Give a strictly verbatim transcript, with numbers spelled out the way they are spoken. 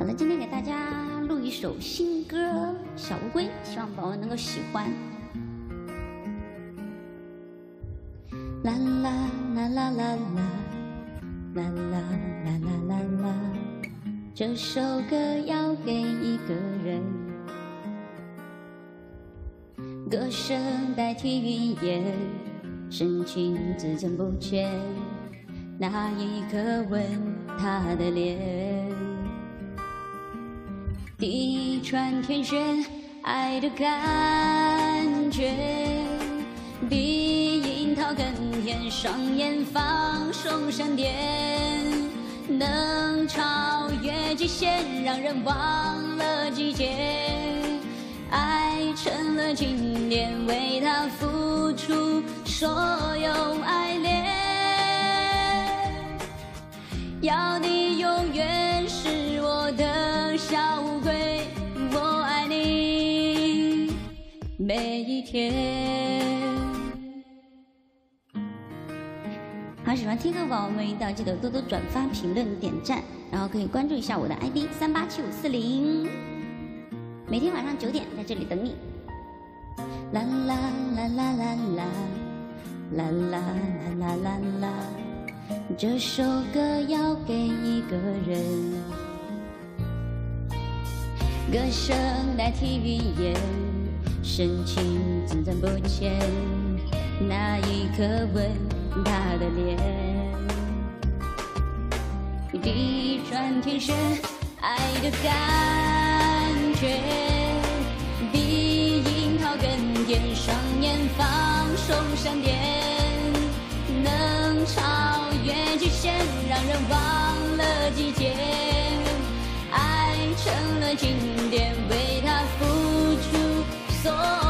了，今天给大家录一首新歌《小乌龟》，希望宝宝们能够喜欢。啦啦啦啦啦啦啦啦啦啦啦啦，这首歌要给一个人，歌声代替语言，深情字正不缺，那一刻吻他的脸，地穿天旋，爱的感觉比樱桃更甜，双眼放送闪电，能超越极限，让人忘了季节，爱成了经典，为他付出所有爱恋，要你永远是我的小乌龟，我爱你每一天。好，喜欢听歌宝宝们一定要记得多多转发、评论、点赞，然后可以关注一下我的 I D 三八七五四零，每天晚上九点在这里等你。啦啦啦啦啦啦啦啦啦啦啦啦，这首歌要给一个人，歌声代替语言，深情字正不缺，那一刻吻他的脸，地转天旋，爱的感觉比樱桃更甜，双眼放送闪电，能超越极限，让人忘了季节，爱成了经典，为他付出所有。